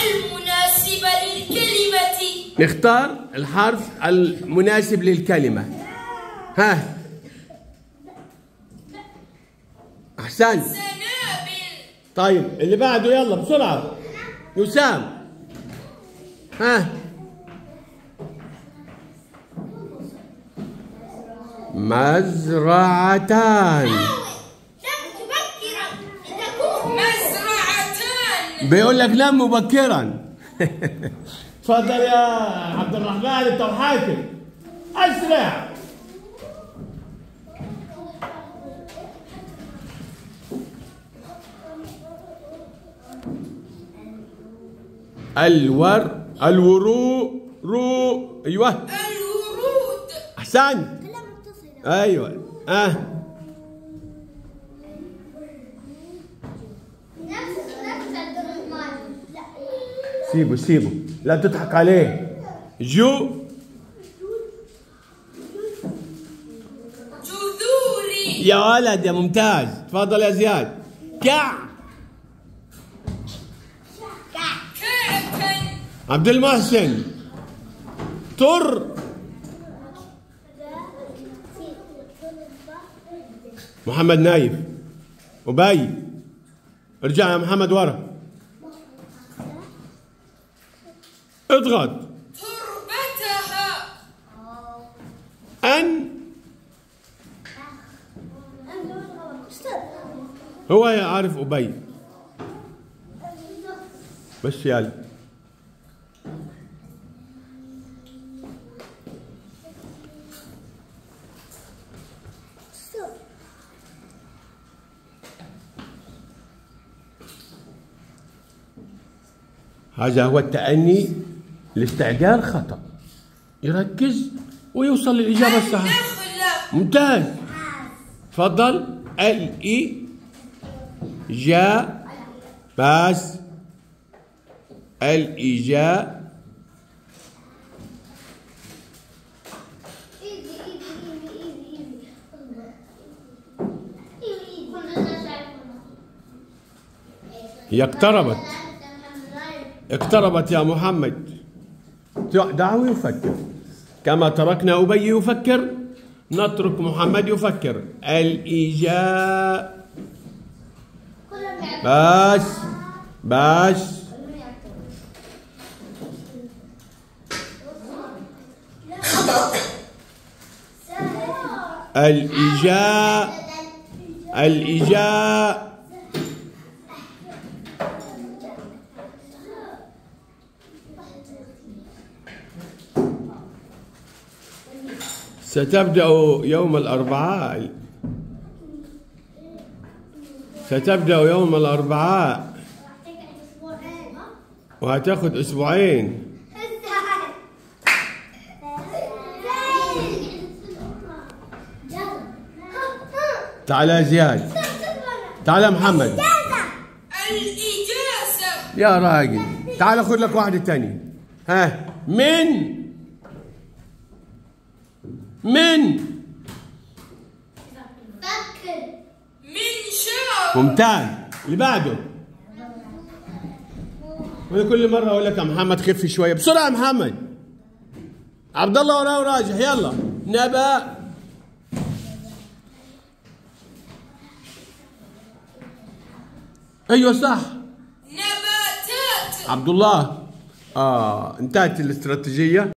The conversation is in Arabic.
المناسب للكلمة. نختار الحرف المناسب للكلمة. ها أحسنت. سنابل. طيب اللي بعده يلا بسرعة. وسام. ها مزرعتان. مزرعتان. بيقول لك نم مبكرا. تفضل يا عبد الرحمن انت وحاكم. اسرع. الورود. ايوه الورود. احسنت. ايوه سيبه لا تضحك عليه. جذوري. يا ولد يا ممتاز. تفضل يا زياد. كعب. عبد المحسن. محمد نايف. أبي ارجع يا محمد ورا. اضغط. تربتها. هو عارف أبي بس يلا. هذا هو التأني. الاستعجال خطأ. يركز ويوصل للإجابة الصحيحة. ممتاز. تفضل. الإجابة. هي اقتربت يا محمد. دعه يفكر كما تركنا أبي يفكر. نترك محمد يفكر. الإجابة. بس الإجابة. ستبدأ يوم الأربعاء وهتاخد أسبوعين. تعال يا زياد. تعال يا محمد. الإجازة. يا راجل تعال خذ لك واحدة تانية. ها من منشار. ممتاز. اللي بعده. وانا كل مرة اقول لك يا محمد خف شوية بسرعة يا محمد. عبد الله وراه وراجح. يلا. ايوه صح. نباتات. عبد الله. انتهت الاستراتيجية.